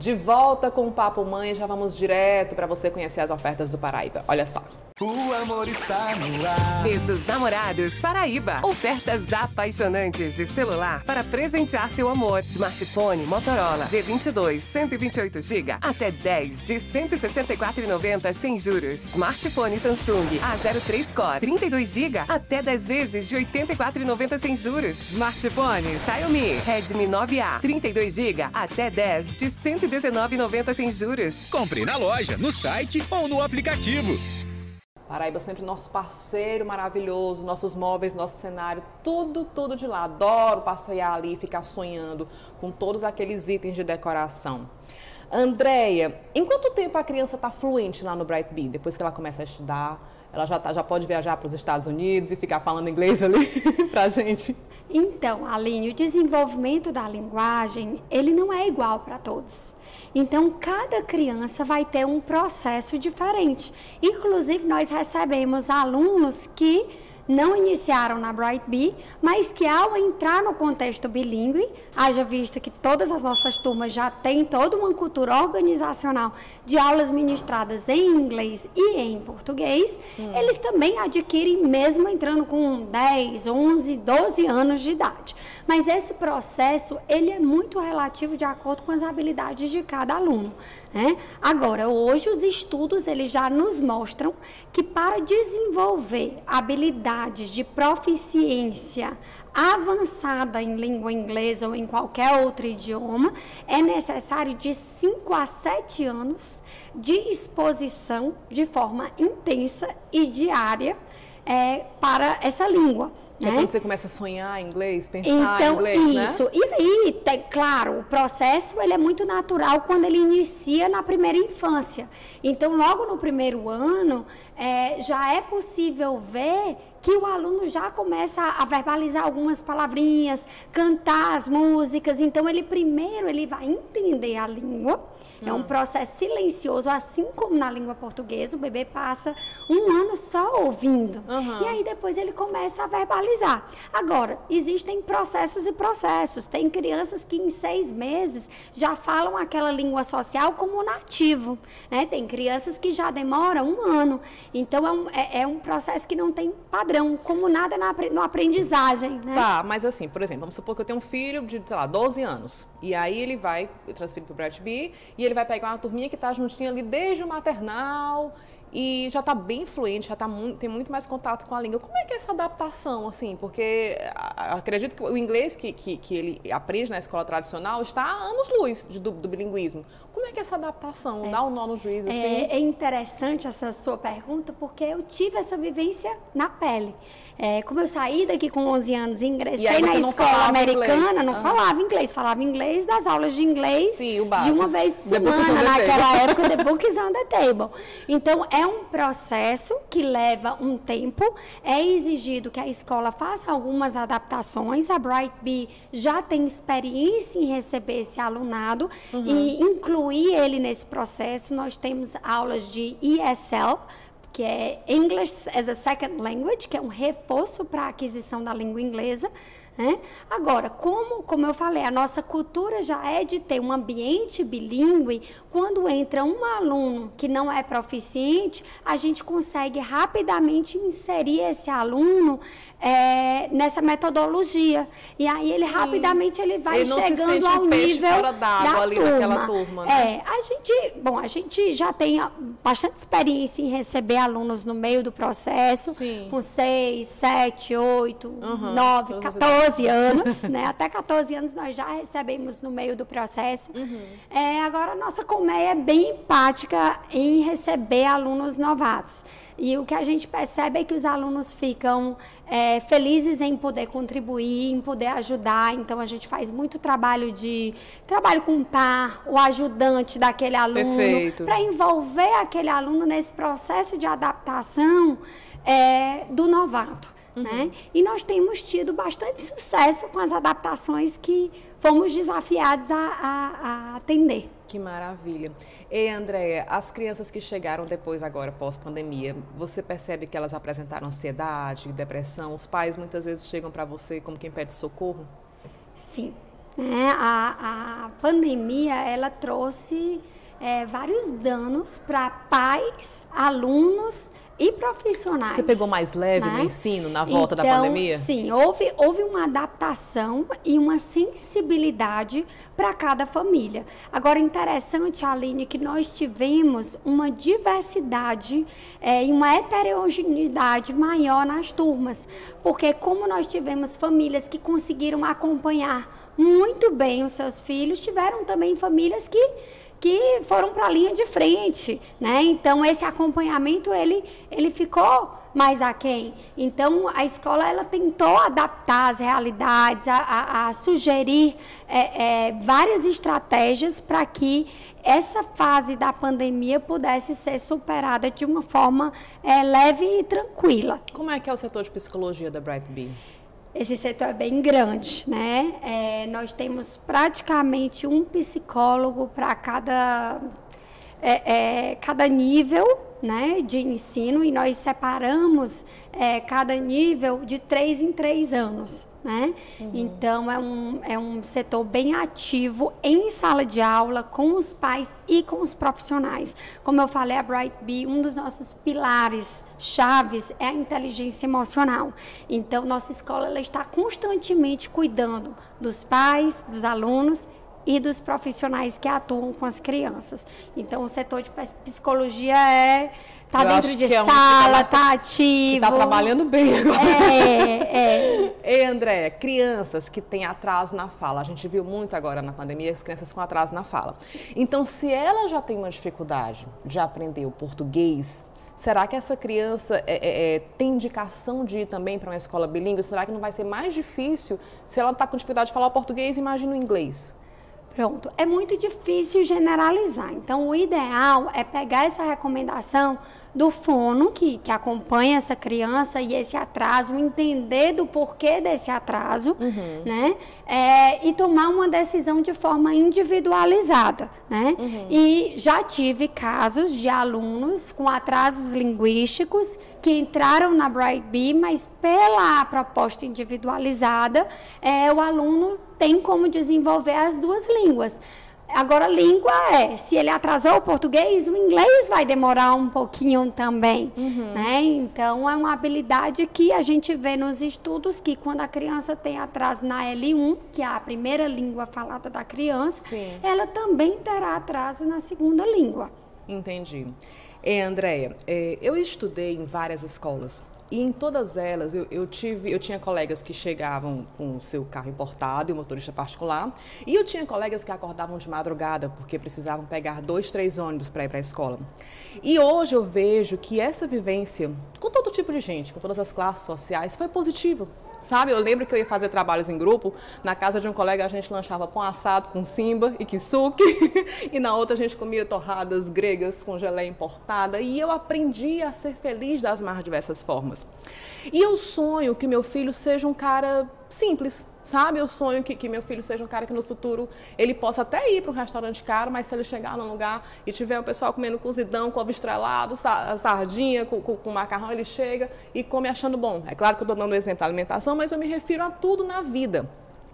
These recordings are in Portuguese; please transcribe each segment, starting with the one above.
De volta com o Papo Mãe, já vamos direto para você conhecer as ofertas do Paraíba. Olha só. O amor está no ar. Mês dos Namorados Paraíba. Ofertas apaixonantes de celular para presentear seu amor. Smartphone Motorola G22 128GB até 10 de R$ 164,90 sem juros. Smartphone Samsung A03 Core 32GB até 10 vezes de R$ 84,90 sem juros. Smartphone Xiaomi Redmi 9A 32GB até 10 de R$ 119,90 sem juros. Compre na loja, no site ou no aplicativo. Paraíba sempre nosso parceiro maravilhoso, nossos móveis, nosso cenário, tudo de lá. Adoro passear ali e ficar sonhando com todos aqueles itens de decoração. Andréia, em quanto tempo a criança está fluente lá no Bright Bee? Depois que ela começa a estudar, ela já pode viajar para os Estados Unidos e ficar falando inglês ali pra gente? Então, Aline, o desenvolvimento da linguagem, ele não é igual para todos. Então, cada criança vai ter um processo diferente. Inclusive, nós recebemos alunos que não iniciaram na Bright Bee, mas que ao entrar no contexto bilíngue, haja visto que todas as nossas turmas já têm toda uma cultura organizacional de aulas ministradas em inglês e em português, eles também adquirem mesmo entrando com 10, 11, 12 anos de idade. Mas esse processo, ele é muito relativo de acordo com as habilidades de cada aluno, né? Agora, hoje os estudos, eles já nos mostram que para desenvolver habilidades de proficiência avançada em língua inglesa ou em qualquer outro idioma, é necessário de 5 a 7 anos de exposição de forma intensa e diária para essa língua. Que é quando você começa a sonhar em inglês, pensar em inglês, né? Isso. E aí, claro, o processo ele é muito natural quando ele inicia na primeira infância. Então, logo no primeiro ano, já é possível ver que o aluno já começa a verbalizar algumas palavrinhas, cantar as músicas. Então, ele vai entender a língua. É um processo silencioso, assim como na língua portuguesa, o bebê passa um ano só ouvindo. E aí depois ele começa a verbalizar. Agora, existem processos e processos. Tem crianças que em 6 meses já falam aquela língua social como nativo, né? Tem crianças que já demoram 1 ano. Então, é um processo que não tem padrão, como nada na aprendizagem, né? Tá, mas assim, por exemplo, vamos supor que eu tenho um filho de, sei lá, 12 anos. E aí ele vai transferir para o Bright Bee e ele vai pegar uma turminha que está juntinha ali desde o maternal e já está bem fluente, tem muito mais contato com a língua. Como é que é essa adaptação, assim? Porque acredito que o inglês que ele aprende na escola tradicional está a anos-luz do bilinguismo. Como é que é essa adaptação? Dá um nó no juízo, assim? É interessante essa sua pergunta, porque eu tive essa vivência na pele. Como eu saí daqui com 11 anos e ingressei na escola americana, não falava inglês, falava inglês das aulas de inglês. Sim, o de uma vez por semana, naquela época, the book is on the table. Então, é um processo que leva um tempo, é exigido que a escola faça algumas adaptações, a Bright Bee já tem experiência em receber esse alunado e incluir ele nesse processo. Nós temos aulas de ESL, que é English as a Second Language, que é um reforço para a aquisição da língua inglesa, né? Agora, como eu falei, a nossa cultura já é de ter um ambiente bilíngue. Quando entra um aluno que não é proficiente, a gente consegue rapidamente inserir esse aluno nessa metodologia. E aí ele rapidamente vai chegando ao nível da turma. Né? A gente já tem bastante experiência em receber alunos no meio do processo, com 6, 7, 8, 9, 14 anos, né? Até 14 anos nós já recebemos no meio do processo. Agora, a nossa colmeia é bem empática em receber alunos novatos. E o que a gente percebe é que os alunos ficam felizes em poder contribuir, em poder ajudar. Então, a gente faz muito trabalho com o par, o ajudante daquele aluno, para envolver aquele aluno nesse processo de adaptação do novato. Né? E nós temos tido bastante sucesso com as adaptações que fomos desafiados a atender. Que maravilha. E Andréia, as crianças que chegaram depois agora, pós-pandemia, você percebe que elas apresentaram ansiedade, depressão? Os pais muitas vezes chegam para você como quem pede socorro? Sim. né? A pandemia, ela trouxe vários danos para pais, alunos e profissionais. Você pegou mais leve, né, no ensino, na volta da pandemia? Sim, houve uma adaptação e uma sensibilidade para cada família. Agora, interessante, Aline, que nós tivemos uma diversidade e uma heterogeneidade maior nas turmas, porque como nós tivemos famílias que conseguiram acompanhar muito bem os seus filhos, tiveram também famílias que foram para a linha de frente, né? Então, esse acompanhamento, ele ficou mais aquém. Então, a escola, ela tentou adaptar as realidades, a sugerir várias estratégias para que essa fase da pandemia pudesse ser superada de uma forma leve e tranquila. Como é que é o setor de psicologia da Bright Bee? Esse setor é bem grande, né? Nós temos praticamente um psicólogo para cada nível, né, de ensino, e nós separamos cada nível de 3 em 3 anos. Né? Então, é um setor bem ativo em sala de aula, com os pais e com os profissionais. Como eu falei, a Bright Bee, um dos nossos pilares chaves é a inteligência emocional. Então, nossa escola, ela está constantemente cuidando dos pais, dos alunos e dos profissionais que atuam com as crianças. Então, o setor de psicologia está dentro de sala, está ativo. Está trabalhando bem agora. Ei, Andréia, crianças que têm atraso na fala. A gente viu muito agora na pandemia as crianças com atraso na fala. Então, se ela já tem uma dificuldade de aprender o português, será que essa criança tem indicação de ir também para uma escola bilíngue? Será que não vai ser mais difícil se ela está com dificuldade de falar o português, imagina o inglês? Pronto, é muito difícil generalizar. Então, o ideal é pegar essa recomendação do fono que acompanha essa criança e esse atraso, entender do porquê desse atraso, né? E tomar uma decisão de forma individualizada, né? E já tive casos de alunos com atrasos linguísticos que entraram na Bright Bee, mas pela proposta individualizada, o aluno tem como desenvolver as duas línguas. Agora, língua se ele atrasou o português, o inglês vai demorar um pouquinho também, né? Então, é uma habilidade que a gente vê nos estudos que quando a criança tem atraso na L1, que é a primeira língua falada da criança, sim, ela também terá atraso na segunda língua. Entendi. Andréia, eu estudei em várias escolas. E em todas elas, eu tinha colegas que chegavam com o seu carro importado e o motorista particular, e eu tinha colegas que acordavam de madrugada porque precisavam pegar 2, 3 ônibus para ir para a escola. E hoje eu vejo que essa vivência, com todo tipo de gente, com todas as classes sociais, foi positiva. Sabe, eu lembro que eu ia fazer trabalhos em grupo, na casa de um colega a gente lanchava pão assado com simba e kisuke, e na outra a gente comia torradas gregas com geleia importada, e eu aprendi a ser feliz das mais diversas formas. E eu sonho que meu filho seja um cara simples, sabe? Eu sonho que meu filho seja um cara que no futuro ele possa até ir para um restaurante caro, mas se ele chegar num lugar e tiver o pessoal comendo cozidão com ovo estrelado, sardinha com macarrão, ele chega e come achando bom. É claro que eu estou dando exemplo da alimentação, mas eu me refiro a tudo na vida.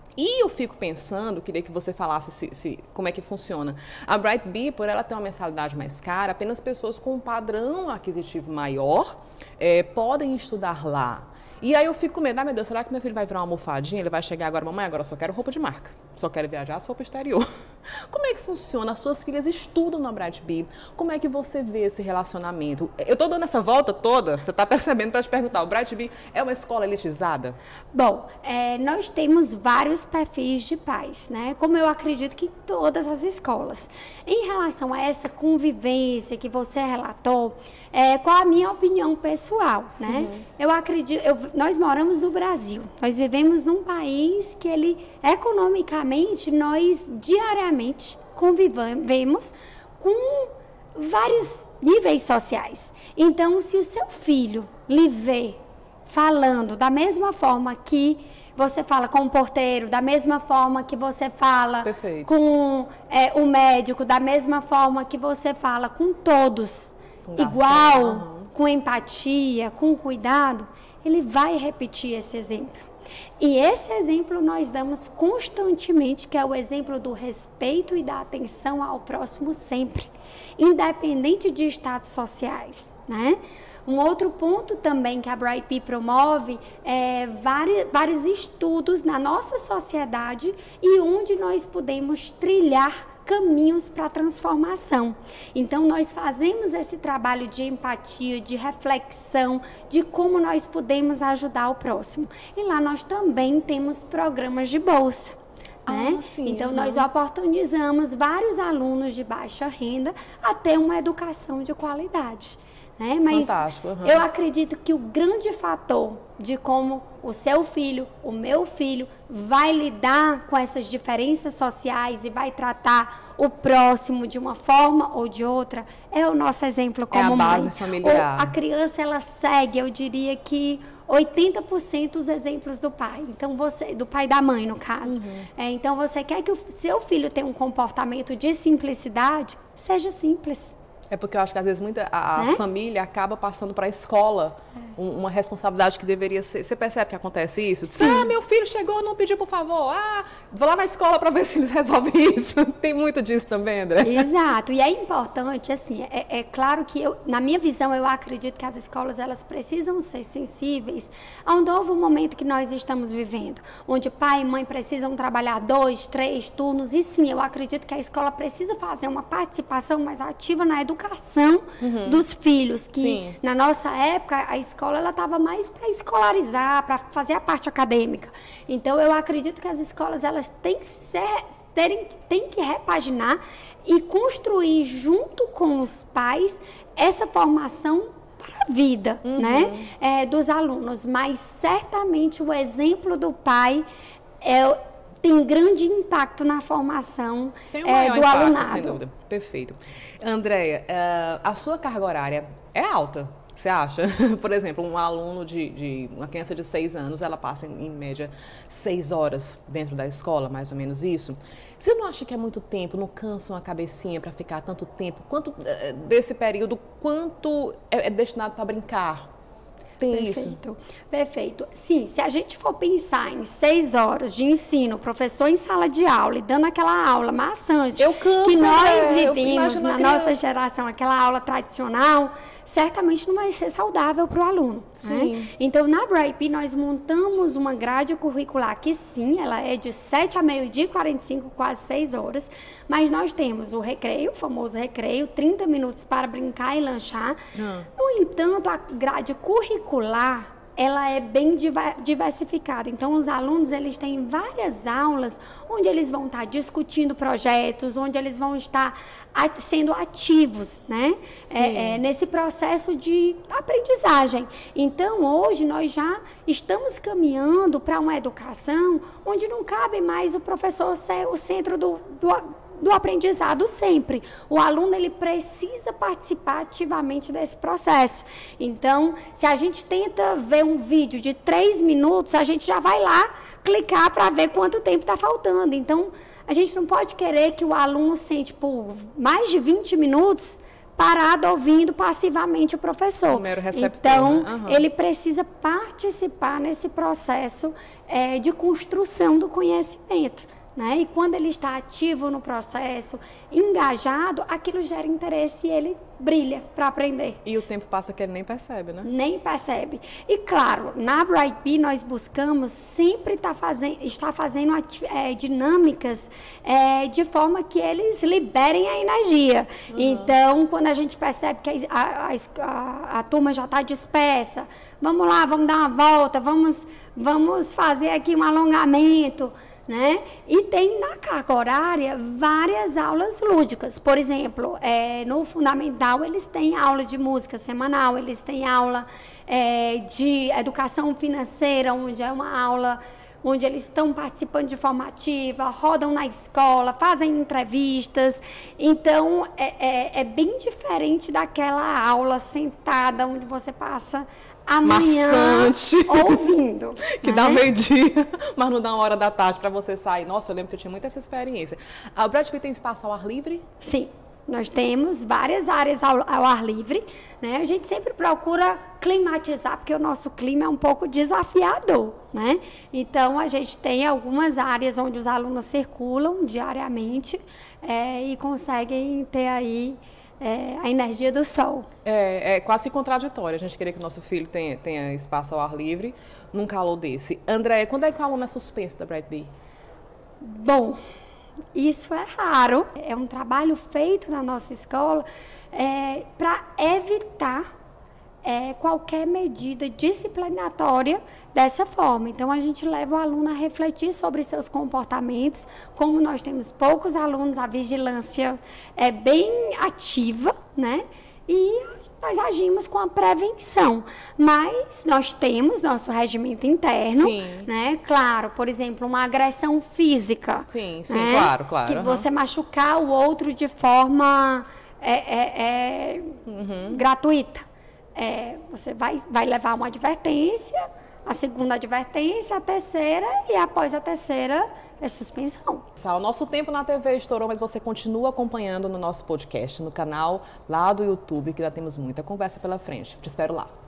E eu fico pensando, queria que você falasse como é que funciona. A Bright Bee, por ela ter uma mensalidade mais cara, apenas pessoas com um padrão aquisitivo maior podem estudar lá. E aí eu fico com medo, meu Deus, será que meu filho vai virar uma almofadinha? Ele vai chegar agora, mamãe, agora eu só quero roupa de marca. Só quero viajar se for para o exterior. Como é que funciona? As suas filhas estudam na Bright Bee. Como é que você vê esse relacionamento? Eu estou dando essa volta toda, você está percebendo, para te perguntar, o Bright Bee é uma escola elitizada? Bom, nós temos vários perfis de pais, né? Como eu acredito que todas as escolas. Em relação a essa convivência que você relatou, qual a minha opinião pessoal, né? Eu acredito, nós moramos no Brasil, nós vivemos num país que ele, economicamente, nós diariamente convivemos com vários níveis sociais. Então, se o seu filho lhe vê falando da mesma forma que você fala com o porteiro, da mesma forma que você fala com o médico, da mesma forma que você fala com todos, igual, com empatia, com cuidado, ele vai repetir esse exemplo. E esse exemplo nós damos constantemente, que é o exemplo do respeito e da atenção ao próximo sempre, independente de status sociais, né? Um outro ponto também que a Bright Bee promove é vários estudos na nossa sociedade e onde nós podemos trilhar caminhos para a transformação. Então, nós fazemos esse trabalho de empatia, de reflexão, de como nós podemos ajudar o próximo. E lá nós também temos programas de bolsa. Né? Sim, então, nós oportunizamos vários alunos de baixa renda a ter uma educação de qualidade. Né? Mas fantástico. Eu acredito que o grande fator de como o seu filho, o meu filho, vai lidar com essas diferenças sociais e vai tratar o próximo de uma forma ou de outra é o nosso exemplo como mãe. É a base familiar. A criança, ela segue, eu diria que 80% os exemplos do pai. Então, do pai e da mãe, no caso. Então, você quer que o seu filho tenha um comportamento de simplicidade? Seja simples. É porque eu acho que às vezes a família acaba passando para a escola uma responsabilidade que deveria ser. Você percebe que acontece isso? Sim. Meu filho chegou, não pediu, por favor. Vou lá na escola para ver se eles resolvem isso. Tem muito disso também, André? Exato. E é importante, assim, é claro que na minha visão, eu acredito que as escolas, elas precisam ser sensíveis a um novo momento que nós estamos vivendo, onde pai e mãe precisam trabalhar 2, 3 turnos. E sim, eu acredito que a escola precisa fazer uma participação mais ativa na educação dos filhos, que Sim. na nossa época a escola ela estava mais para escolarizar, para fazer a parte acadêmica. Então eu acredito que as escolas elas têm que repaginar e construir junto com os pais essa formação para a vida, né, dos alunos. Mas certamente o exemplo do pai tem grande impacto na formação do alunado. Sem dúvida. Perfeito. Andréia, a sua carga horária é alta, você acha? Por exemplo, um aluno uma criança de 6 anos, ela passa em média 6 horas dentro da escola, mais ou menos isso. Você não acha que é muito tempo, não cansa uma cabecinha para ficar tanto tempo? Quanto desse período, quanto é destinado para brincar? Tem isso? Perfeito. Sim, se a gente for pensar em 6 horas de ensino, professor em sala de aula e dando aquela aula maçante que nós vivemos na nossa geração, aquela aula tradicional, certamente não vai ser saudável para o aluno. Né? Então, na Bright Bee, nós montamos uma grade curricular que, sim, ela é de 7 a meio-dia e 45, quase 6 horas, mas nós temos o recreio, o famoso recreio, 30 minutos para brincar e lanchar. No entanto, a grade curricular, ela é bem diversificada. Então, os alunos, eles têm várias aulas onde eles vão estar discutindo projetos, onde eles vão estar sendo ativos, né? Nesse processo de aprendizagem. Então, hoje, nós já estamos caminhando para uma educação onde não cabe mais o professor ser o centro do aprendizado sempre. O aluno, ele precisa participar ativamente desse processo. Então, se a gente tenta ver um vídeo de 3 minutos, a gente já vai lá clicar para ver quanto tempo está faltando. Então, a gente não pode querer que o aluno sente por mais de 20 minutos parado ouvindo passivamente o professor. Um mero receptor, então, né? ele precisa participar nesse processo de construção do conhecimento. Né? E quando ele está ativo no processo, engajado, aquilo gera interesse e ele brilha para aprender. E o tempo passa que ele nem percebe, né? Nem percebe. E claro, na Bright Bee nós buscamos sempre estar fazendo dinâmicas de forma que eles liberem a energia. Então, quando a gente percebe que a turma já está dispersa, vamos lá, vamos dar uma volta, vamos fazer aqui um alongamento. Né? E tem na carga horária várias aulas lúdicas. Por exemplo, no Fundamental eles têm aula de música semanal, eles têm aula de educação financeira, onde é uma aula onde eles estão participando de formativa, rodam na escola, fazem entrevistas. Então, é bem diferente daquela aula sentada onde você passa amanhã maçante, ouvindo. Que dá meio-dia, mas não dá 1 hora da tarde para você sair. Nossa, eu lembro que eu tinha muito essa experiência. A Bright Bee tem espaço ao ar livre? Sim. Nós temos várias áreas ao ar livre, né? A gente sempre procura climatizar, porque o nosso clima é um pouco desafiador, né? Então, a gente tem algumas áreas onde os alunos circulam diariamente e conseguem ter aí a energia do sol. É quase contraditório a gente querer que o nosso filho tenha espaço ao ar livre num calor desse. André, quando é que o aluno é suspenso da Bright Bee? Bom, isso é raro. É um trabalho feito na nossa escola para evitar qualquer medida disciplinatória dessa forma. Então, a gente leva o aluno a refletir sobre seus comportamentos. Como nós temos poucos alunos, a vigilância é bem ativa, né? E nós agimos com a prevenção, mas nós temos nosso regimento interno, né? Claro, por exemplo, uma agressão física. Sim, né? claro. Que você machucar o outro de forma gratuita. Você vai levar uma advertência, a segunda advertência, a terceira, e após a terceira é suspensão. O nosso tempo na TV estourou, mas você continua acompanhando no nosso podcast, no canal lá do YouTube, que ainda temos muita conversa pela frente. Te espero lá.